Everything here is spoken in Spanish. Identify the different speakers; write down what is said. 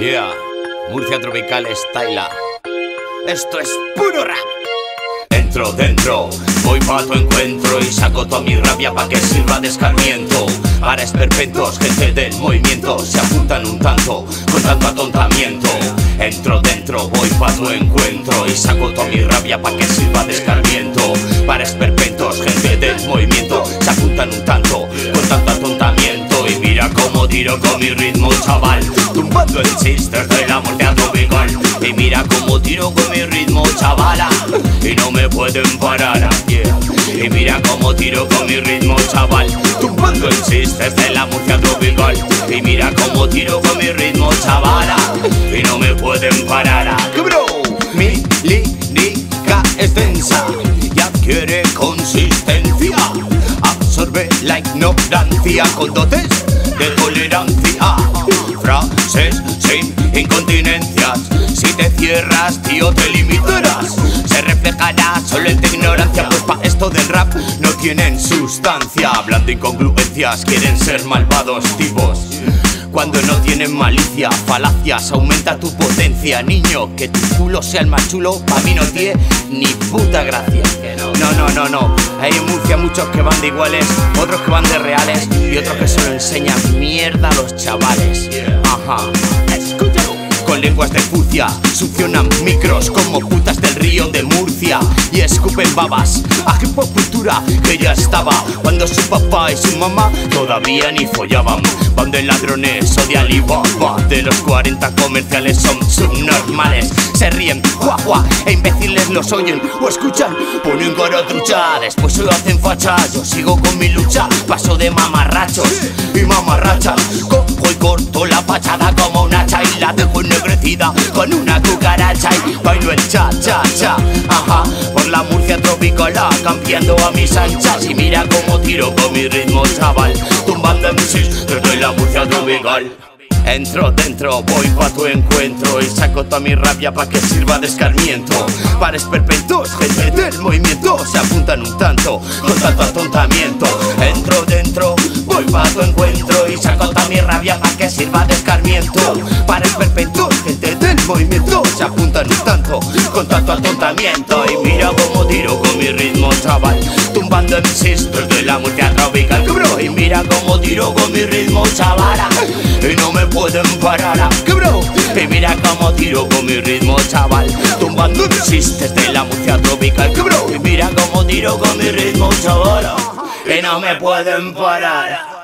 Speaker 1: Yeah, Murcia Tropical Style. Esto es puro rap. Entro dentro, voy pa' tu encuentro y saco toda mi rabia pa' que sirva de escarmiento. Para esperpentos, gente del movimiento, se apuntan un tanto, con tanto atontamiento. Entro dentro, voy pa' tu encuentro y saco toda mi rabia pa' que sirva de escarmiento. Para esperpentos, gente del movimiento, se apuntan un tanto, con tanto atontamiento. Y mira cómo tiro con mi ritmo, chaval, tumbando el chistes de la Murcia Tropical. Y mira cómo tiro con mi ritmo, chavala, y no me pueden parar, yeah. Y mira cómo tiro con mi ritmo, chaval, tumbando el chistes de la Murcia Tropical. Y mira cómo tiro con mi ritmo, chavala, y no me pueden parar, bro. Mi lírica es densa y adquiere consistencia, absorbe la ignorancia con dotes de tolerancia. Frases sin incontinencias, si te cierras, tío, te limitarás. Se reflejará solo en tu ignorancia, pues pa' esto del rap no tienen sustancia. Hablando incongruencias, quieren ser malvados tipos cuando no tienen malicia. Falacias, aumenta tu potencia. Niño, que tu culo sea el más chulo, pa' mí no tiene ni puta gracia. No, hay en Murcia muchos que van de iguales, otros que van de reales y otros que solo enseñan mierda a los chavales. Ajá, escúchalo. Con lenguas de fucia, succionan micros como putas del río de Murcia y escupen babas a hip hop cultura que ya estaba cuando su papá y su mamá todavía ni follaban. Van de ladrones o de Alibaba, de los 40 comerciales son subnormales. Se ríen, guau, e imbéciles los oyen o escuchan, ponen cara trucha, después se lo hacen facha. Yo sigo con mi lucha, paso de mamarrachos y mamarrachas. Cojo y corto la fachada como un hacha y la dejo ennegrecida con una cucaracha. Y bailo el cha-cha-cha, ajá, por la Murcia Tropical, cambiando a mis anchas. Y mira cómo tiro con mi ritmo, chaval, tumbando MCs desde la Murcia Tropical. Entro dentro, voy pa' tu encuentro y saco toda mi rabia pa' que sirva de escarmiento. Para esperpentos, gente del movimiento, se apuntan un tanto, con tanto atontamiento. Entro dentro, voy pa' tu encuentro y saco toda mi rabia pa' que sirva de escarmiento. Para esperpentos, gente del movimiento, se apuntan un tanto, con tanto atontamiento. Y mira cómo tiro con mi ritmo, chaval, tumbando MCs desde la Murcia Tropical, bro. Y mira cómo tiro con mi ritmo, chavala, y no me pueden parar, bro. Y mira cómo tiro con mi ritmo, chaval, tumbando chistes de la Murcia Tropical, bro. Y mira cómo tiro con mi ritmo, chaval, y no me pueden parar.